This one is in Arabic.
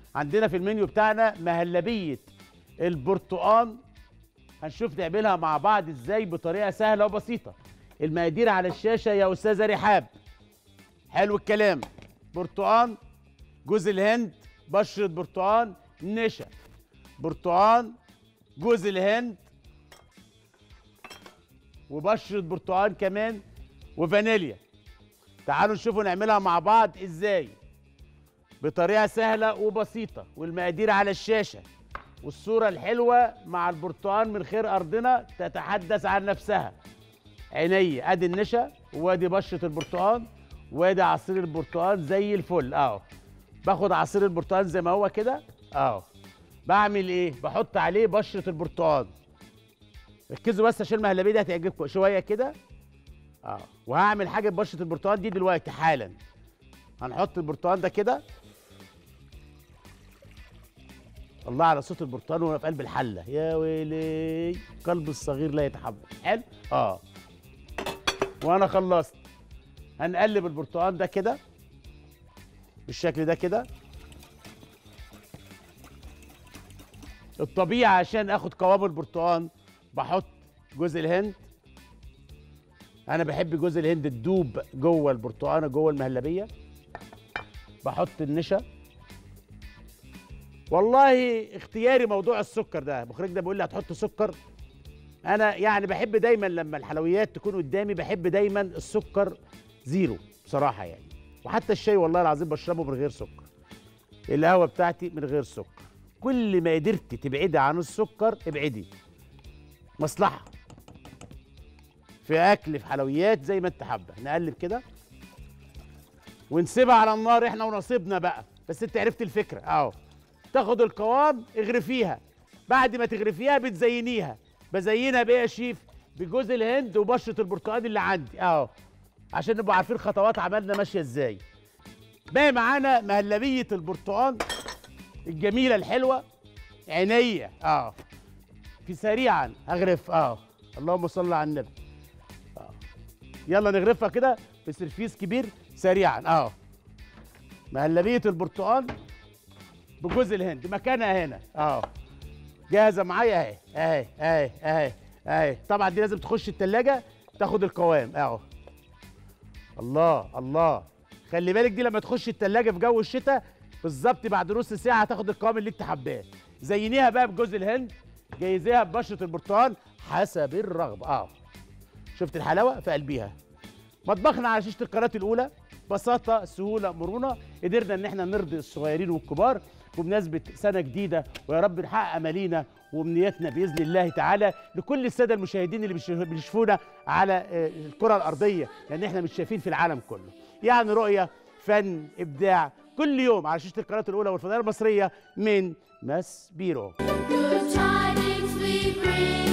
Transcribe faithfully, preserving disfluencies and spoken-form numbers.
عندنا في المنيو بتاعنا مهلبيه البرتقال، هنشوف نعملها مع بعض ازاي بطريقه سهله وبسيطه. المقادير على الشاشه يا استاذه رحاب. حلو الكلام. برتقال، جوز الهند، بشره برتقال، نشا، برتقال، جوز الهند، وبشره برتقال كمان، وفانيليا. تعالوا نشوفوا نعملها مع بعض ازاي بطريقه سهله وبسيطه، والمقادير على الشاشه، والصوره الحلوه مع البرتقال من خير ارضنا تتحدث عن نفسها. عيني ادي النشا، وادي بشره البرتقال، وادي عصير البرتقال زي الفل اهو. باخد عصير البرتقال زي ما هو كده اهو. بعمل ايه؟ بحط عليه بشره البرتقال. ركزوا بس عشان المهلبيه دي هتعجبكم شويه كده اه. وهعمل حاجه ببشره البرتقال دي دلوقتي حالا. هنحط البرتقال ده كده. الله على صوت البرتقال وانا في قلب الحله، يا ويلي قلب الصغير لا يتحمل. حلو اه. وانا خلصت. هنقلب البرتقال ده كده بالشكل ده كده. الطبيعي عشان اخد قوام البرتقال بحط جوز الهند. انا بحب جوز الهند تدوب جوه البرتقانه جوه المهلبيه. بحط النشا. والله اختياري موضوع السكر ده، مخرج ده بيقول لي هتحط سكر. انا يعني بحب دايما لما الحلويات تكون قدامي بحب دايما السكر زيرو بصراحه يعني. وحتى الشاي والله العظيم بشربه من غير سكر. القهوه بتاعتي من غير سكر. كل ما قدرتي تبعدي عن السكر ابعدي. مصلحه في اكل في حلويات زي ما انت حابه. نقلب كده ونسيبها على النار احنا ونصيبنا بقى. بس انت عرفت الفكره اهو. تاخد القوام اغرفيها. بعد ما تغرفيها بتزينيها. بزينها بايه يا شيف؟ بجوز الهند وبشره البرتقال اللي عندي اهو، عشان نبقوا عارفين خطوات عملنا ماشيه ازاي. باقي معانا مهلبيه البرتقال الجميله الحلوه. عينيا اه. في سريعا اغرف اه. اللهم صل على النبي اه. يلا نغرفها كده في سرفيس كبير سريعا اه. مهلبيه البرتقال بجوز الهند مكانها هنا اه. جاهزه معايا اهي اهي اهي اهي اهي. طبعا دي لازم تخش التلاجة تاخد القوام اهو. الله الله. خلي بالك دي لما تخش التلاجة في جو الشتاء بالظبط بعد نص ساعه هتاخد القوام اللي انت حباه. زينيها بقى بجوز الهند، جايزيها ببشره البرتقال حسب الرغبه اه. شفت الحلاوه في قلبيها. مطبخنا على شاشه القناه الاولى. بساطه، سهوله، مرونه. قدرنا ان احنا نرضي الصغيرين والكبار بمناسبه سنه جديده، ويا رب نحقق امالينا وامنياتنا باذن الله تعالى. لكل الساده المشاهدين اللي بيشوفونا على الكره الارضيه، لان احنا مش شايفين في العالم كله. يعني رؤيه، فن، ابداع، كل يوم على شاشه القناه الاولى والفضائيه المصريه من ماس بيرو.